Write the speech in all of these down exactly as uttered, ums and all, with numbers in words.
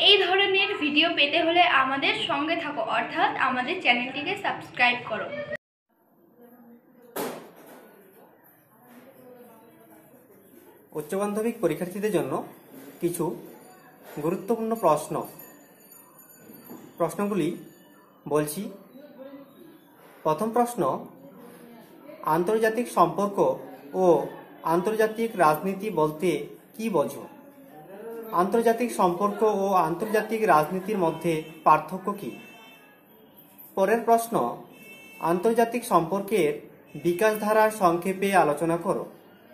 এই ধরনের ভিডিও পেতে হলে আমাদের সঙ্গে থাকো, অর্থাৎ আমাদের চ্যানেলটিকে সাবস্ক্রাইব করো। উচ্চ মাধ্যমিক পরীক্ষার্থীদের জন্য কিছু গুরুত্বপূর্ণ প্রশ্ন প্রশ্নগুলি বলছি। প্রথম প্রশ্ন, আন্তর্জাতিক সম্পর্ক ও আন্তর্জাতিক রাজনীতি বলতে কি বোঝো? আন্তর্জাতিক সম্পর্ক ও আন্তর্জাতিক রাজনীতির মধ্যে পার্থক্য কি? পরের প্রশ্ন, আন্তর্জাতিক সম্পর্কের বিকাশধারা সংক্ষেপে আলোচনা করো।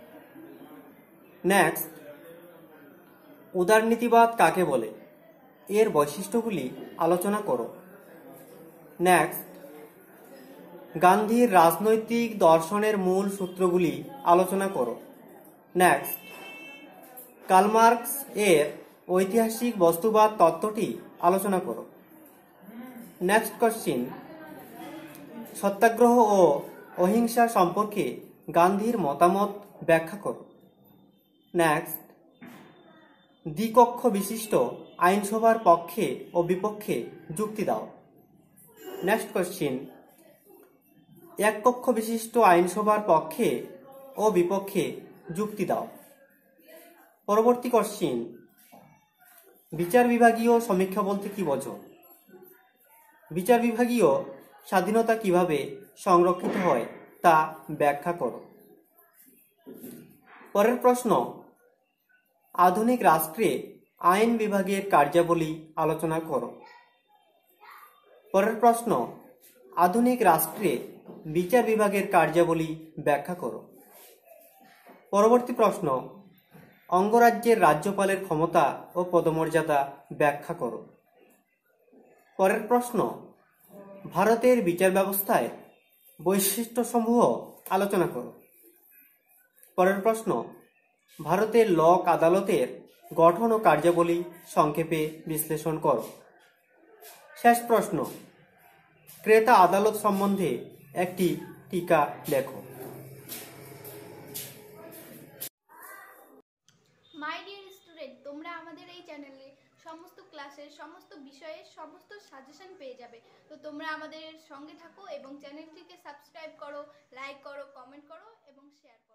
নেক্সট, উদারনীতিবাদ কাকে বলে? এর বৈশিষ্ট্যগুলি আলোচনা করো। নেক্সট, গান্ধীর রাজনৈতিক দর্শনের মূল সূত্রগুলি আলোচনা করো। নেক্সট, কার্ল মার্কস এর ঐতিহাসিক বস্তুবাদ তত্ত্বটি আলোচনা করো। নেক্সট কোশ্চিন, সত্যাগ্রহ ও অহিংসা সম্পর্কে গান্ধীর মতামত ব্যাখ্যা করো। নেক্সট, দ্বিকক্ষ বিশিষ্ট আইনসভার পক্ষে ও বিপক্ষে যুক্তি দাও। নেক্সট কোশ্চিন, এক কক্ষ বিশিষ্ট আইনসভার পক্ষে ও বিপক্ষে যুক্তি দাও। পরবর্তী কোশ্চিন, বিচার বিভাগীয় সমীক্ষা বলতে কি বোঝো? বিচার বিভাগীয় স্বাধীনতা কিভাবে সংরক্ষিত হয় তা ব্যাখ্যা করো। পরের প্রশ্ন, আধুনিক রাষ্ট্রে আইন বিভাগের কার্যাবলী আলোচনা করো। পরের প্রশ্ন, আধুনিক রাষ্ট্রে বিচার বিভাগের কার্যাবলী ব্যাখ্যা করো। পরবর্তী প্রশ্ন, অঙ্গরাজ্যের রাজ্যপালের ক্ষমতা ও পদমর্যাদা ব্যাখ্যা করো। পরের প্রশ্ন, ভারতের বিচার ব্যবস্থায় বৈশিষ্ট্যসমূহ আলোচনা করো। পরের প্রশ্ন, ভারতের লোক আদালতের গঠন ও কার্যাবলী সংক্ষেপে বিশ্লেষণ করো। শেষ প্রশ্ন, ক্রেতা আদালত সম্বন্ধে একটি টিকা লেখো। মাই ডিয়ার স্টুডেন্ট, তোমরা আমাদের এই চ্যানেলে সমস্ত ক্লাসের সমস্ত বিষয়ের সমস্ত সাজেশন পেয়ে যাবে। তো তোমরা আমাদের সঙ্গে থাকো এবং চ্যানেলটিকে সাবস্ক্রাইব করো, লাইক করো, কমেন্ট করো এবং শেয়ার করো।